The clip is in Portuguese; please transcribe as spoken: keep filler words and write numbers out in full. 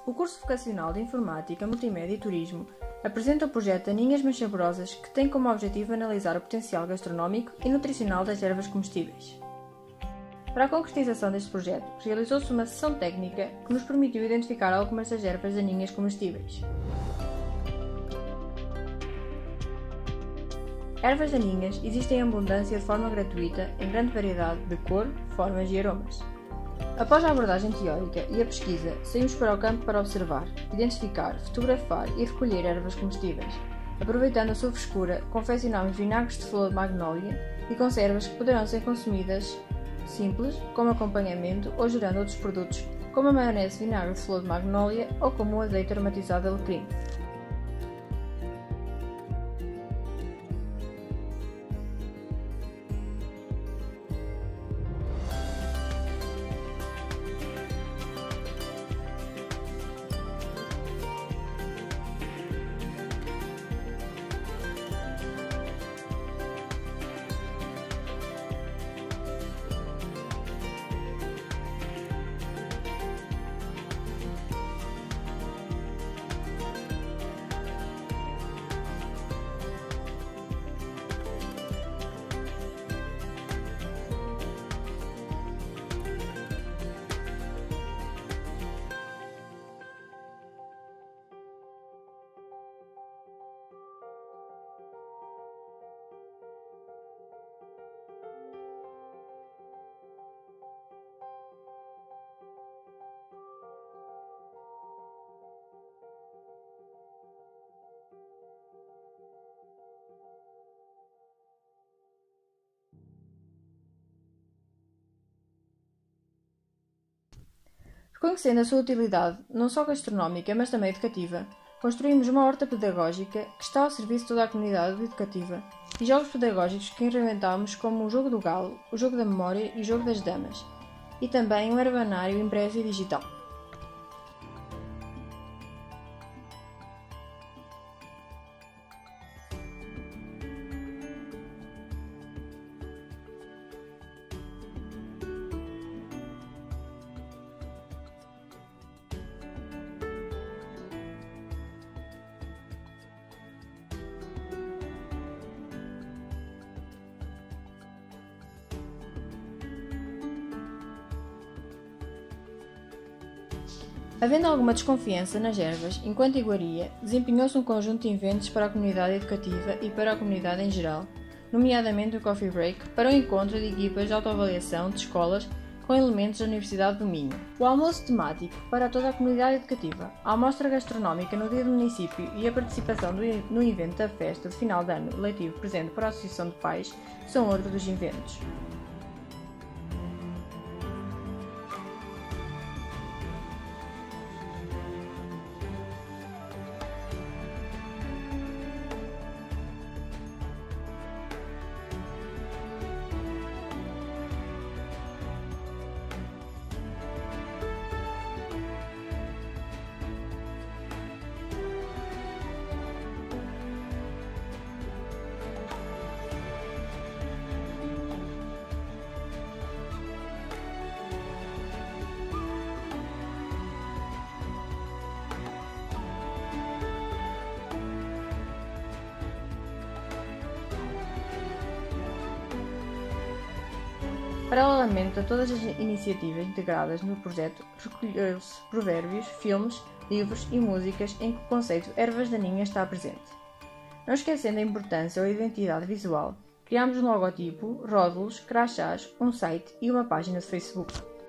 O curso vocacional de Informática, Multimédia e Turismo apresenta o projeto Aninhas Mas Saborosas, que tem como objetivo analisar o potencial gastronómico e nutricional das ervas comestíveis. Para a concretização deste projeto, realizou-se uma sessão técnica que nos permitiu identificar algumas das ervas daninhas comestíveis. Ervas daninhas existem em abundância de forma gratuita em grande variedade de cor, formas e aromas. Após a abordagem teórica e a pesquisa, saímos para o campo para observar, identificar, fotografar e recolher ervas comestíveis. Aproveitando a sua frescura, confeccionámos vinagres de flor de magnólia e conservas que poderão ser consumidas simples, como acompanhamento ou gerando outros produtos, como a maionese de vinagre de flor de magnólia ou como o azeite aromatizado de alecrim. Reconhecendo a sua utilidade, não só gastronómica, mas também educativa, construímos uma horta pedagógica que está ao serviço de toda a comunidade educativa e jogos pedagógicos que reinventámos como o jogo do galo, o jogo da memória e o jogo das damas, e também um herbanário impresso e digital. Havendo alguma desconfiança nas ervas, enquanto iguaria, desempenhou-se um conjunto de eventos para a comunidade educativa e para a comunidade em geral, nomeadamente o Coffee Break, para o encontro de equipas de autoavaliação de escolas com elementos da Universidade do Minho. O almoço temático para toda a comunidade educativa, a amostra gastronómica no dia do município e a participação do, no evento da festa de final de ano letivo presente para a Associação de Pais são outros dos eventos. Paralelamente a todas as iniciativas integradas no projeto, recolheram-se provérbios, filmes, livros e músicas em que o conceito ervas daninhas está presente. Não esquecendo a importância ou a identidade visual, criámos um logotipo, rótulos, crachás, um site e uma página de Facebook.